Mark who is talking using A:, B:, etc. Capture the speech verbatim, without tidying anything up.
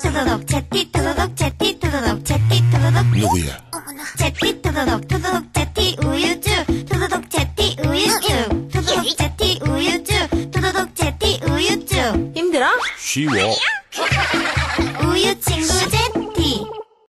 A: 토도독 제티 토도독 제티 토도독 제티 토도독.
B: 누구야?
A: 제티 토도독 토도독 제티 우유주 토도독 제티 우유주 토도독 제티 우유주 토도독 제티 우유주.
C: 힘들어?
B: 쉬워.
A: 우유 친구 제티